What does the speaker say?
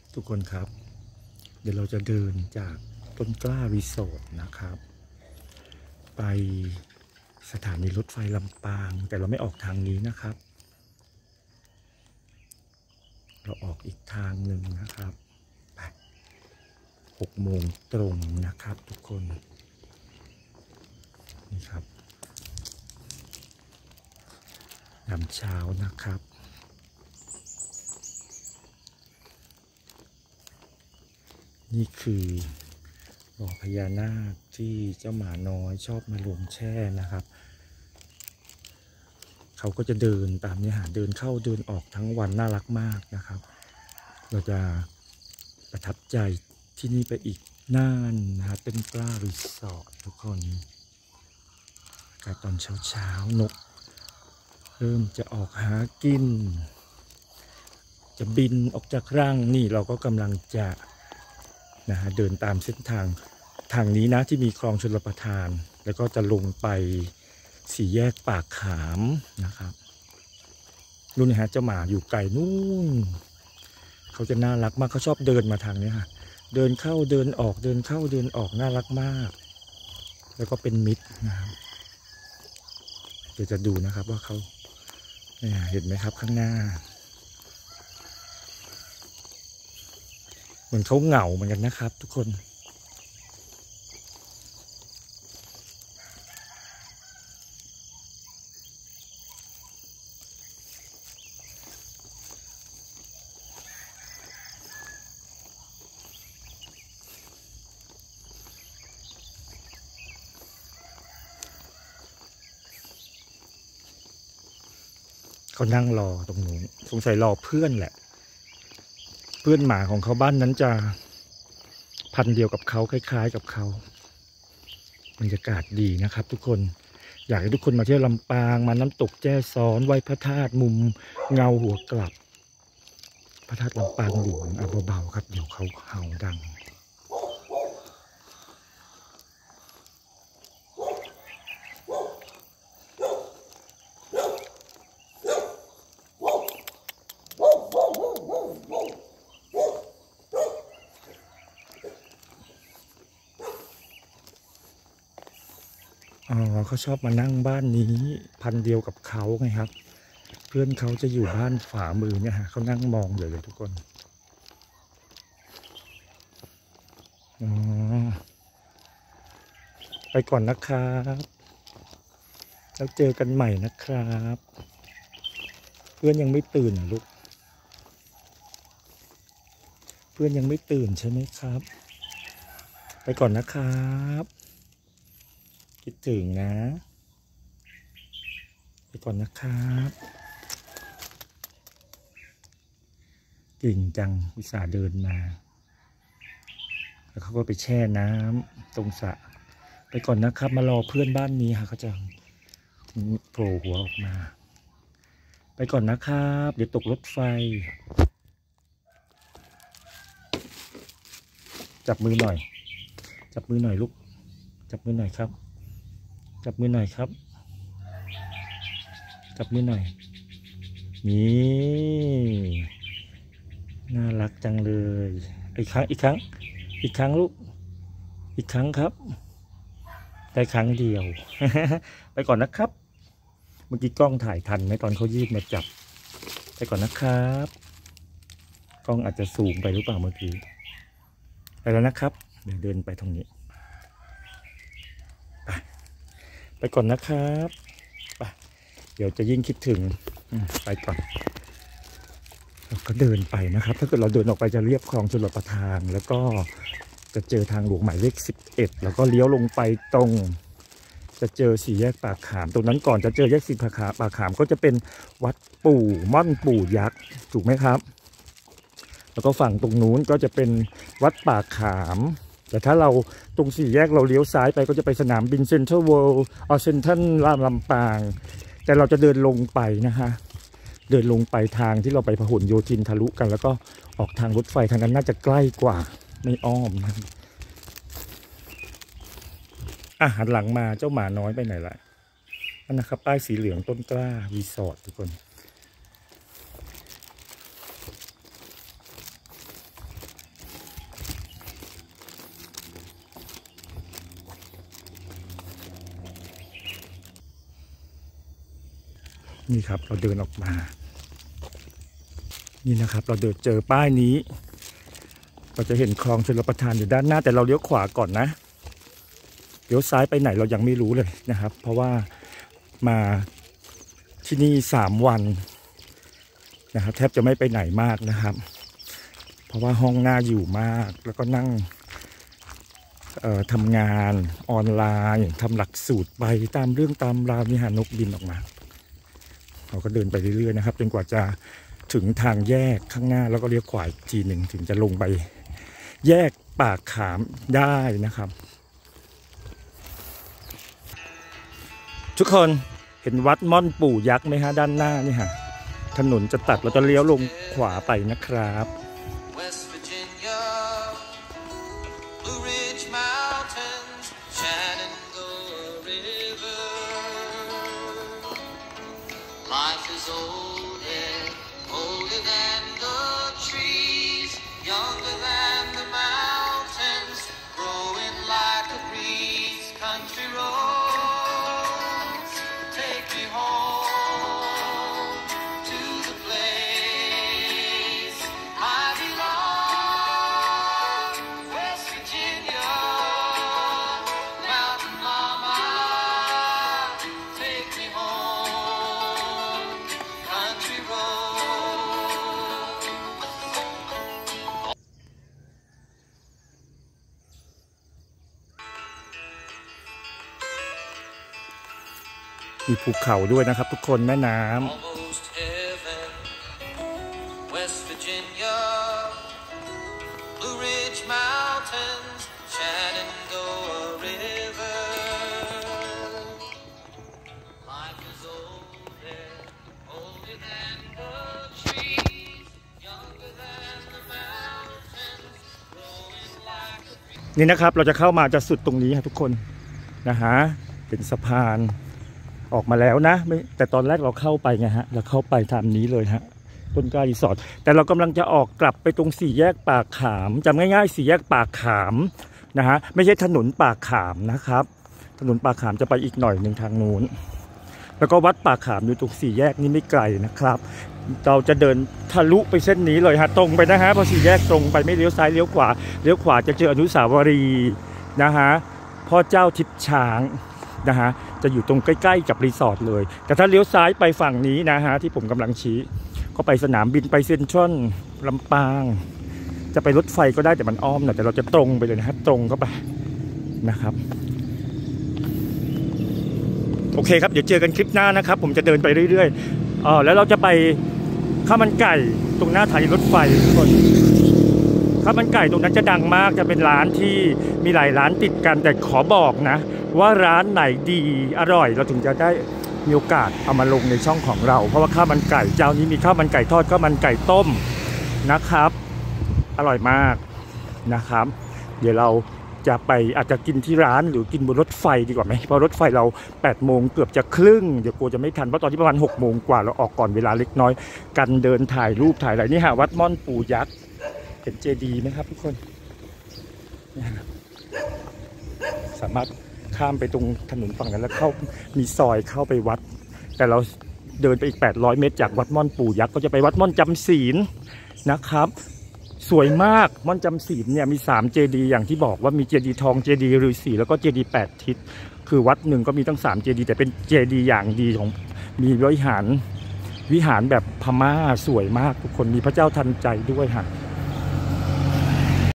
ทุกคนครับเดี๋ยวเราจะเดินจากต้นกล้ารีสอร์ทนะครับไปสถานีรถไฟลำปางแต่เราไม่ออกทางนี้นะครับเราออกอีกทางหนึ่งนะครับไป6 โมงตรงนะครับทุกคนนี่ครับยามเช้านะครับนี่คือบ่อพญานาคที่เจ้าหมาน้อยชอบมาลงแช่นะครับเขาก็จะเดินตามนี้เดินเข้าเดินออกทั้งวันน่ารักมากนะครับเราจะประทับใจที่นี่ไปอีกนานนะครับเป็นกล้ารีสอร์ททุกคนการตอนเช้านกเริ่มจะออกหากินจะบินออกจากรังนี่เราก็กำลังจะเดินตามเส้นทางนี้นะที่มีคลองชลประทานแล้วก็จะลงไปสี่แยกปากขามนะครับนู่นนะฮะเจ้าหมาอยู่ไกลนู่นเขาจะน่ารักมากเขาชอบเดินมาทางนี้เดินเข้าเดินออกเดินเข้าเดินออกน่ารักมากแล้วก็เป็นมิตรนะครับเดี๋ยวจะดูนะครับว่าเขาเห็นไหมครับข้างหน้าเหมือนเขาเหงาเหมือนกันนะครับทุกคนเขานั่งรอตรงนู้นสงสัยรอเพื่อนแหละเพื่อนหมาของเขาบ้านนั้นจะพันธุ์เดียวกับเขาคล้ายๆกับเขาบรรยากาศดีนะครับทุกคนอยากให้ทุกคนมาเที่ยวลำปางมาน้ำตกแจ้ซ้อนไหว้พระธาตุมุมเงาหัวกลับพระธาตุลำปางหลวงเบาๆครับเดี๋ยวเขาเห่าดังเขาชอบมานั่งบ้านนี้พันเดียวกับเขาไงครับเพื่อนเขาจะอยู่บ้านฝามือเนี่ยเขานั่งมองเลยทุกคนไปก่อนนะครับแล้วเจอกันใหม่นะครับเพื่อนยังไม่ตื่นลูกเพื่อนยังไม่ตื่นใช่ไหมครับไปก่อนนะครับคิดถึงนะไปก่อนนะครับเก่งจังอุตส่าห์เดินมาแล้วเขาก็ไปแช่น้ำตรงสระไปก่อนนะครับมารอเพื่อนบ้านนี้เขาจะโผล่หัวออกมาไปก่อนนะครับเดี๋ยวตกรถไฟจับมือหน่อยจับมือหน่อยลูกจับมือหน่อยครับจับมือหน่อยครับจับมือหน่อยนี่น่ารักจังเลยอีกครั้งลูกอีกครั้งครับได้ครั้งเดียว ไปก่อนนะครับเมื่อกี้กล้องถ่ายทันไหมตอนเขายืดมาจับไปก่อนนะครับกล้องอาจจะสูงไปหรือเปล่าเมื่อกี้ไปแล้วนะครับเดี๋ยวเดินไปตรงนี้ไปก่อนนะครับไปเดี๋ยวจะยิ่งคิดถึงไปก่อนเราก็เดินไปนะครับถ้าเกิดเราเดินออกไปจะเรียบคลองชลประทานแล้วก็จะเจอทางหลวงหมายเลข11แล้วก็เลี้ยวลงไปตรงจะเจอสี่แยกปากขามตรงนั้นก่อนจะเจอแยกสี่ปากขามก็จะเป็นวัดปู่ม่อนปู่ยักษ์ถูกไหมครับแล้วก็ฝั่งตรงนู้นก็จะเป็นวัดปากขามแต่ถ้าเราตรงสี่แยกเราเลี้ยวซ้ายไปก็จะไปสนามบินเซ็นทรัลเวิลด์เซ็นทรัลลำปางแต่เราจะเดินลงไปนะคะเดินลงไปทางที่เราไปพหลโยธินทะลุกันแล้วก็ออกทางรถไฟทางนั้นน่าจะใกล้กว่าไม่อ้อมนะหันหลังมาเจ้าหมาน้อยไปไหนล่ะนั่นนะครับป้ายสีเหลืองต้นกล้ารีสอร์ททุกคนนี่ครับเราเดินออกมานี่นะครับเราเดินเจอป้ายนี้เราจะเห็นคลองชลประทานอยู่ด้านหน้าแต่เราเลี้ยวขวาก่อนนะเลี้ยวซ้ายไปไหนเรายังไม่รู้เลยนะครับเพราะว่ามาที่นี่3 วันนะครับแทบจะไม่ไปไหนมากนะครับเพราะว่าห้องน่าอยู่มากแล้วก็นั่งทำงานออนไลน์ทำหลักสูตรไปตามเรื่องตามราวนี่ฮะนกบินออกมาเราก็เดินไปเรื่อยๆนะครับจนกว่าจะถึงทางแยกข้างหน้าแล้วก็เลี้ยวขวาอีกทีหนึ่งถึงจะลงไปแยกปากขามได้นะครับทุกคนเห็นวัดม่อนปู่ยักษ์ไหมฮะด้านหน้านี่ฮะถนนจะตัดเราจะเลี้ยวลงขวาไปนะครับมีภูเขาด้วยนะครับทุกคนแม่น้ำนี่นะครับเราจะเข้ามาจะสุดตรงนี้ครับทุกคนนะฮะเป็นสะพานออกมาแล้วนะแต่ตอนแรกเราเข้าไปไงฮะเราเข้าไปทางนี้เลยฮะต้นกล้ารีสอร์ทแต่เรากำลังจะออกกลับไปตรง4 แยกปากขามจำง่ายๆ4 แยกปากขามนะฮะไม่ใช่ถนนปากขามนะครับถนนปากขามจะไปอีกหน่อยหนึ่งทางนู้นแล้วก็วัดปากขามอยู่ตรง4 แยกนี้ไม่ไกลนะครับเราจะเดินทะลุไปเส้นนี้เลยฮะตรงไปนะฮะพอ4 แยกตรงไปไม่เลี้ยวซ้ายเลี้ยวขวาจะเจออนุสาวรีย์นะฮะพ่อเจ้าทิพย์ช้างนะฮะจะอยู่ตรงใกล้ๆกับรีสอร์ทเลยแต่ถ้าเลี้ยวซ้ายไปฝั่งนี้นะฮะที่ผมกำลังชี้ก็ไปสนามบินไปเซ็นทรัลลำปางจะไปรถไฟก็ได้แต่มันอ้อมหน่อยแต่เราจะตรงไปเลยนะครับตรงเข้าไปนะครับโอเคครับเดี๋ยวเจอกันคลิปหน้านะครับผมจะเดินไปเรื่อยๆแล้วเราจะไปข้าวมันไก่ตรงหน้าสถานีรถไฟทุกคนข้าวมันไก่ตรงนั้นจะดังมากจะเป็นร้านที่มีหลายร้านติดกันแต่ขอบอกนะว่าร้านไหนดีอร่อยเราถึงจะได้มีโอกาสเอามาลงในช่องของเราเพราะว่าข้าวมันไก่เจ้านี้มีข้าวมันไก่ทอดข้าวมันไก่ต้มนะครับอร่อยมากนะครับเดี๋ยวเราจะไปอาจจะกินที่ร้านหรือกินบนรถไฟดีกว่าไหมเพราะรถไฟเรา8 โมงเกือบจะครึ่งเดี๋ยวกลัวจะไม่ทันเพราะตอนที่ประมาณ6 โมงกว่าเราออกก่อนเวลาเล็กน้อยกันเดินถ่ายรูปถ่ายอะไรนี่ฮะวัดม่อนปู่ยักษ์เห็นเจดีย์ไหมครับทุกคนสามารถข้ามไปตรงถนนฝั่งนั้นแล้วเข้ามีซอยเข้าไปวัดแต่เราเดินไปอีก800 เมตรจากวัดม่อนปู่ยักษ์ก็จะไปวัดม่อนจำศีลนะครับสวยมากม่อนจำศีลเนี่ยมี3 เจดีย์อย่างที่บอกว่ามีเจดีย์ทองเจดีย์ฤาษีแล้วก็เจดีย์8 ทิศคือวัดหนึ่งก็มีตั้ง3 เจดีย์แต่เป็นเจดีย์อย่างดีของมีวิหารแบบพม่าสวยมากทุกคนมีพระเจ้าทันใจด้วยค่ะ